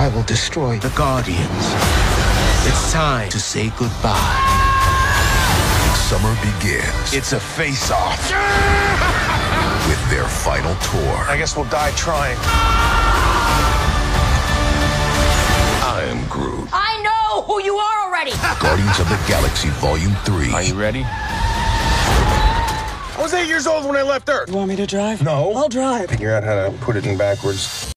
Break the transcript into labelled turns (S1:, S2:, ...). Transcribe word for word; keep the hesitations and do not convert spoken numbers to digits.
S1: I will destroy the Guardians. It's time to say goodbye.
S2: Summer begins.
S3: It's a face-off.
S2: With their final tour.
S3: I guess we'll die trying.
S2: I am Groot.
S4: I know who you are already.
S2: Guardians of the Galaxy Volume three.
S3: Are you ready? I was eight years old when I left Earth.
S5: You want me to drive?
S3: No.
S5: I'll drive.
S3: Figure out how to put it in backwards.